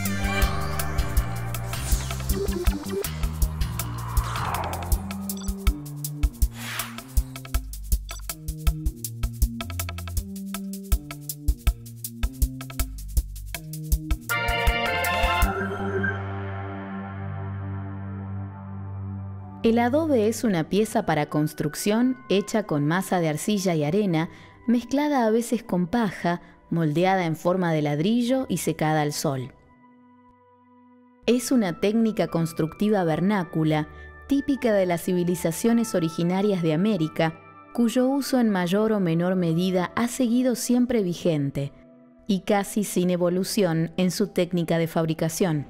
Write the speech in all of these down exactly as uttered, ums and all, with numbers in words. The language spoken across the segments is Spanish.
El adobe es una pieza para construcción hecha con masa de arcilla y arena, mezclada a veces con paja, moldeada en forma de ladrillo y secada al sol. Es una técnica constructiva vernácula, típica de las civilizaciones originarias de América, cuyo uso en mayor o menor medida ha seguido siempre vigente, y casi sin evolución en su técnica de fabricación.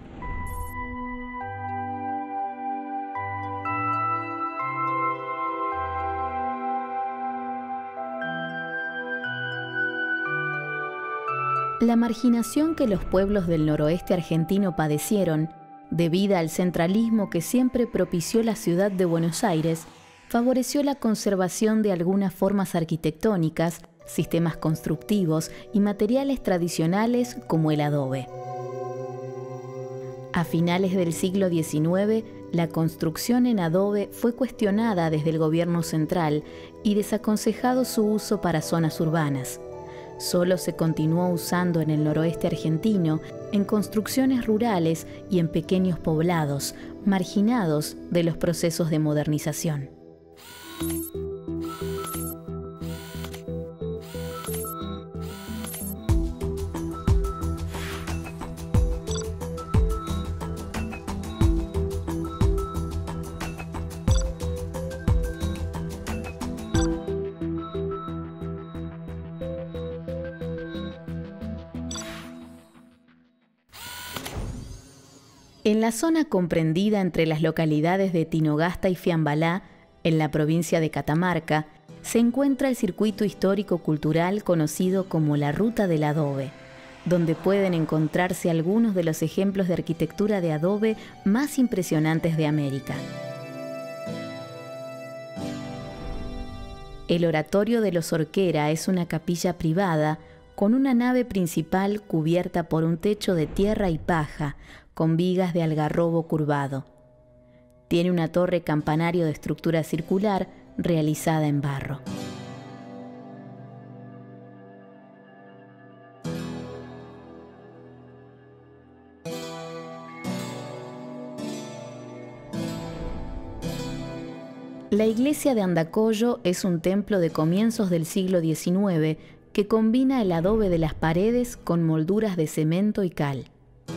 La marginación que los pueblos del noroeste argentino padecieron, debida al centralismo que siempre propició la ciudad de Buenos Aires, favoreció la conservación de algunas formas arquitectónicas, sistemas constructivos y materiales tradicionales como el adobe. A finales del siglo diecinueve, la construcción en adobe fue cuestionada desde el gobierno central y desaconsejado su uso para zonas urbanas. Solo se continuó usando en el noroeste argentino, en construcciones rurales y en pequeños poblados, marginados de los procesos de modernización. En la zona comprendida entre las localidades de Tinogasta y Fiambalá, en la provincia de Catamarca, se encuentra el circuito histórico-cultural conocido como la Ruta del Adobe, donde pueden encontrarse algunos de los ejemplos de arquitectura de adobe más impresionantes de América. El Oratorio de los Orquera es una capilla privada con una nave principal cubierta por un techo de tierra y paja, con vigas de algarrobo curvado. Tiene una torre campanario de estructura circular realizada en barro. La iglesia de Andacollo es un templo de comienzos del siglo diecinueve que combina el adobe de las paredes con molduras de cemento y cal.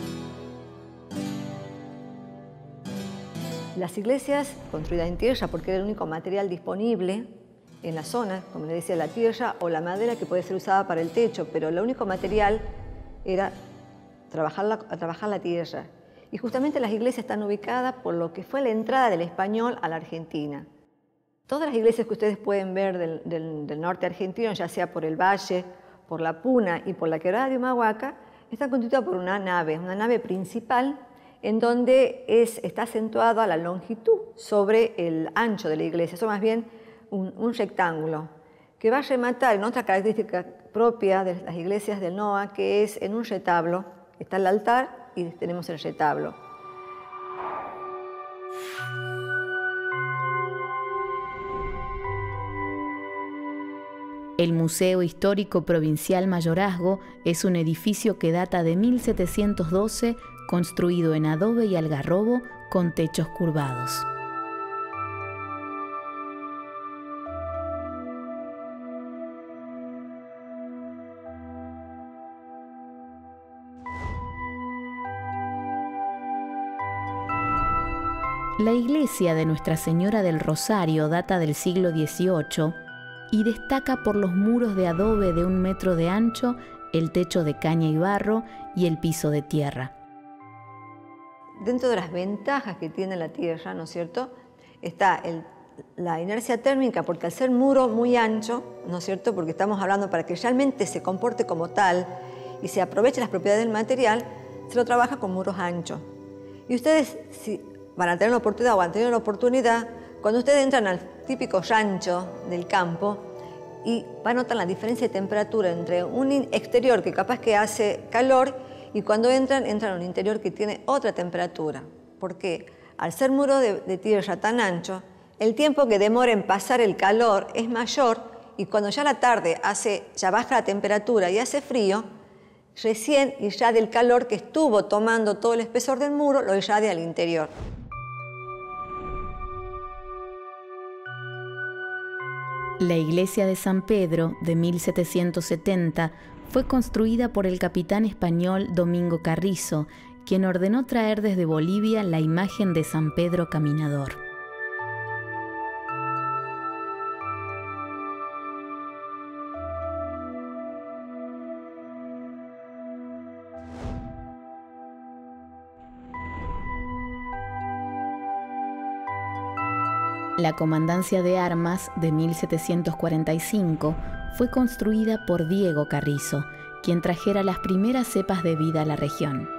Las iglesias construidas en tierra, porque era el único material disponible en la zona, como les decía, la tierra o la madera que puede ser usada para el techo, pero el único material era trabajar la, trabajar la tierra. Y justamente las iglesias están ubicadas por lo que fue la entrada del español a la Argentina. Todas las iglesias que ustedes pueden ver del, del, del norte argentino, ya sea por el Valle, por la Puna y por la Quebrada de Humahuaca, están constituidas por una nave, una nave principal, en donde es, está acentuada la longitud sobre el ancho de la iglesia. Eso más bien un, un rectángulo, que va a rematar en otra característica propia de las iglesias del N O A, que es en un retablo. Está el altar y tenemos el retablo. El Museo Histórico Provincial Mayorazgo es un edificio que data de mil setecientos doce, construido en adobe y algarrobo con techos curvados. La iglesia de Nuestra Señora del Rosario data del siglo dieciocho y destaca por los muros de adobe de un metro de ancho, el techo de caña y barro y el piso de tierra. Dentro de las ventajas que tiene la tierra, ¿no es cierto?, está el, la inercia térmica, porque al ser muro muy ancho, ¿no es cierto?, porque estamos hablando para que realmente se comporte como tal y se aproveche las propiedades del material, se lo trabaja con muros anchos. Y ustedes si van a tener la oportunidad o van a tener la oportunidad, cuando ustedes entran al típico rancho del campo y van a notar la diferencia de temperatura entre un exterior que capaz que hace calor y cuando entran, entran a un interior que tiene otra temperatura. Porque al ser muro de, de tierra tan ancho, el tiempo que demora en pasar el calor es mayor y cuando ya la tarde hace, ya baja la temperatura y hace frío, recién irradia el calor que estuvo tomando todo el espesor del muro, lo irradia al interior. La iglesia de San Pedro, de mil setecientos setenta, fue construida por el capitán español Domingo Carrizo, quien ordenó traer desde Bolivia la imagen de San Pedro Caminador. La Comandancia de Armas de mil setecientos cuarenta y cinco fue construida por Diego Carrizo, quien trajera las primeras cepas de vida a la región.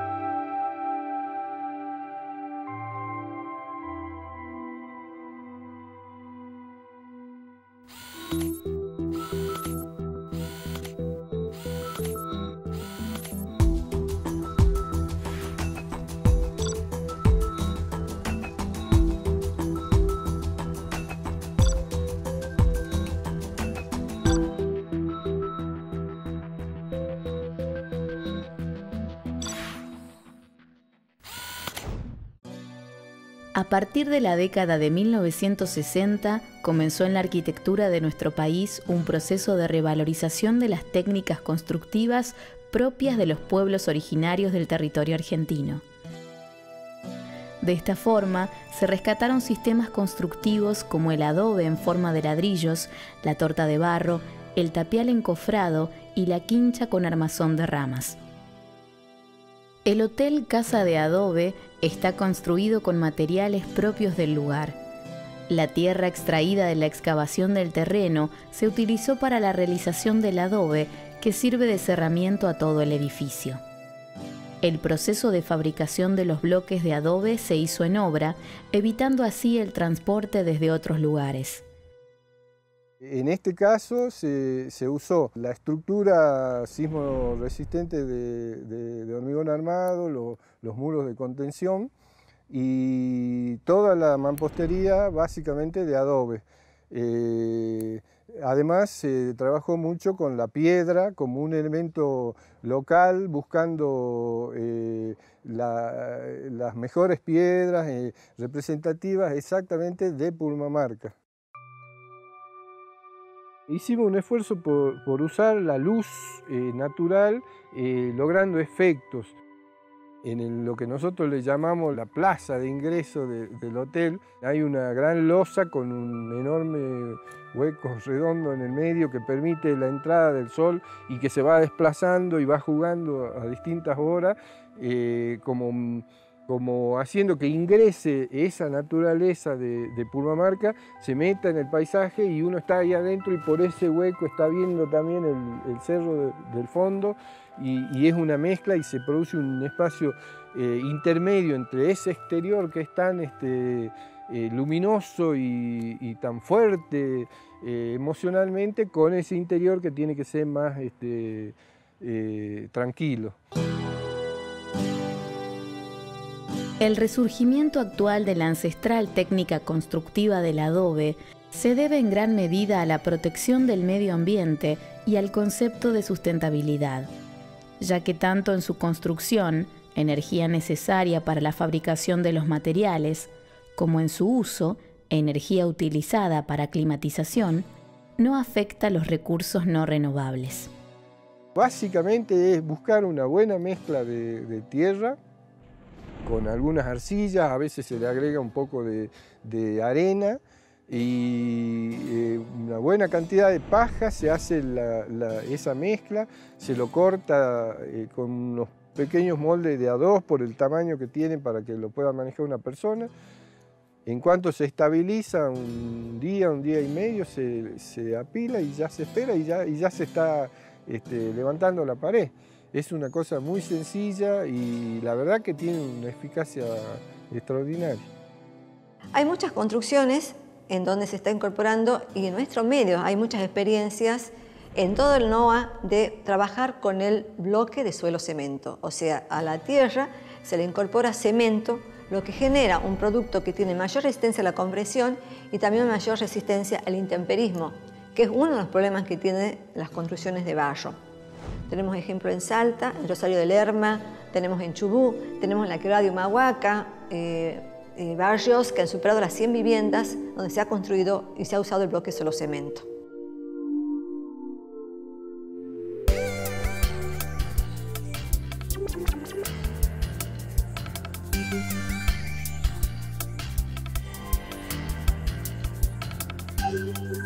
A partir de la década de mil novecientos sesenta, comenzó en la arquitectura de nuestro país un proceso de revalorización de las técnicas constructivas propias de los pueblos originarios del territorio argentino. De esta forma, se rescataron sistemas constructivos como el adobe en forma de ladrillos, la torta de barro, el tapial encofrado y la quincha con armazón de ramas. El Hotel Casa de Adobe está construido con materiales propios del lugar. La tierra extraída de la excavación del terreno se utilizó para la realización del adobe, que sirve de cerramiento a todo el edificio. El proceso de fabricación de los bloques de adobe se hizo en obra, evitando así el transporte desde otros lugares. En este caso se, se usó la estructura sismo resistente de, de, de hormigón armado, lo, los muros de contención y toda la mampostería básicamente de adobe. Eh, además se trabajó mucho con la piedra como un elemento local, buscando eh, la, las mejores piedras eh, representativas exactamente de Purmamarca. Hicimos un esfuerzo por, por usar la luz eh, natural, eh, logrando efectos. En el, lo que nosotros le llamamos la plaza de ingreso de, del hotel, hay una gran losa con un enorme hueco redondo en el medio que permite la entrada del sol y que se va desplazando y va jugando a distintas horas, eh, como... como haciendo que ingrese esa naturaleza de, de Purmamarca, se meta en el paisaje y uno está ahí adentro y por ese hueco está viendo también el, el cerro de, del fondo y, y es una mezcla y se produce un espacio eh, intermedio entre ese exterior que es tan este, eh, luminoso y, y tan fuerte eh, emocionalmente con ese interior que tiene que ser más este, eh, tranquilo. El resurgimiento actual de la ancestral técnica constructiva del adobe se debe en gran medida a la protección del medio ambiente y al concepto de sustentabilidad, ya que tanto en su construcción, energía necesaria para la fabricación de los materiales, como en su uso, energía utilizada para climatización, no afecta los recursos no renovables. Básicamente es buscar una buena mezcla de, de tierra, con algunas arcillas, a veces se le agrega un poco de, de arena y eh, una buena cantidad de paja, se hace la, la, esa mezcla, se lo corta eh, con unos pequeños moldes de A dos por el tamaño que tiene para que lo pueda manejar una persona. En cuanto se estabiliza un día, un día y medio, se, se apila y ya se espera y ya, y ya se está este, levantando la pared. Es una cosa muy sencilla y la verdad que tiene una eficacia extraordinaria. Hay muchas construcciones en donde se está incorporando y en nuestro medio hay muchas experiencias en todo el NOA de trabajar con el bloque de suelo cemento. O sea, a la tierra se le incorpora cemento, lo que genera un producto que tiene mayor resistencia a la compresión y también mayor resistencia al intemperismo, que es uno de los problemas que tienen las construcciones de barro. Tenemos ejemplo en Salta, en Rosario de Lerma, tenemos en Chubut, tenemos en la quebrada de Humahuaca, eh, eh, barrios que han superado las cien viviendas donde se ha construido y se ha usado el bloque suelo cemento. Thank you.